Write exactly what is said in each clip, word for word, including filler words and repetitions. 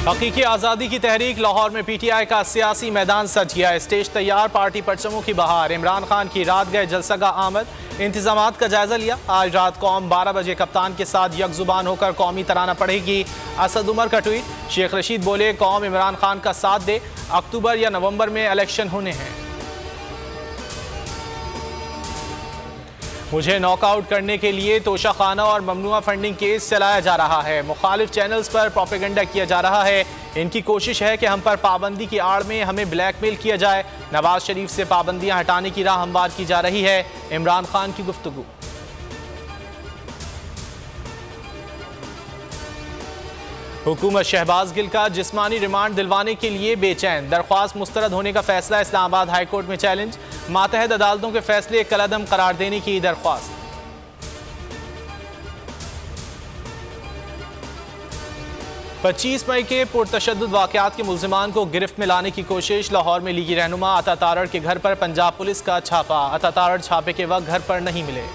हकीकी आज़ादी की तहरीक लाहौर में पी टी आई का सियासी मैदान सज गया। स्टेज तैयार, पार्टी परचमों की बहार। इमरान खान की रात गए जलसगा आमद, इंतजामात का जायजा लिया। आज रात कौम बारह बजे कप्तान के साथ यकजुबान होकर कौमी तराना पढ़ेगी। असद उमर का ट्वीट। शेख रशीद बोले, कौम इमरान खान का साथ दे, अक्टूबर या नवंबर में इलेक्शन होने हैं। मुझे नॉकआउट करने के लिए तोशाखाना और ममनुआ फंडिंग केस चलाया जा रहा है। मुखालिफ चैनल्स पर प्रोपेगेंडा किया जा रहा है। इनकी कोशिश है कि हम पर पाबंदी की आड़ में हमें ब्लैकमेल किया जाए। नवाज शरीफ से पाबंदियां हटाने की राह हमवार की जा रही है। इमरान खान की गुफ्तगू। हुकूमत शहबाज गिल का जिस्मानी रिमांड दिलवाने के लिए बेचैन। दरख्वास्त मुस्तरद होने का फैसला इस्लामाबाद हाई कोर्ट में चैलेंज। मातहत अदालतों के फैसले कलअदम करार देने की दरख्वास्त। पच्चीस मई के पुरतशद्दुद वाक़यात के मुल्ज़िमान को गिरफ्त में लाने की कोशिश। लाहौर में लीगी रहनुमा अता तारड़ के घर पर पंजाब पुलिस का छापा। अता तारड़ छापे के वक्त घर पर नहीं मिले।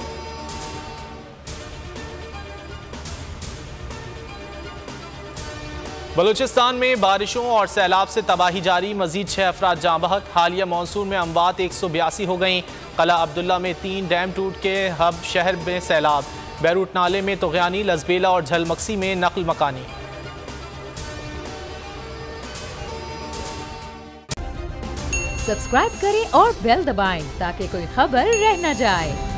बलूचिस्तान में बारिशों और सैलाब से तबाही जारी। मजीद छह अफराद जाँ बहक। हालिया मानसून में अमवात एक सौ बयासी हो गई। कला अब्दुल्ला में तीन डैम टूट के हब शहर में सैलाब। बैरूट नाले में तुग़यानी, लजबेला और झलमक्सी में नकल मकानी। सब्सक्राइब करें और बेल दबाएं ताकि कोई खबर रह न जाए।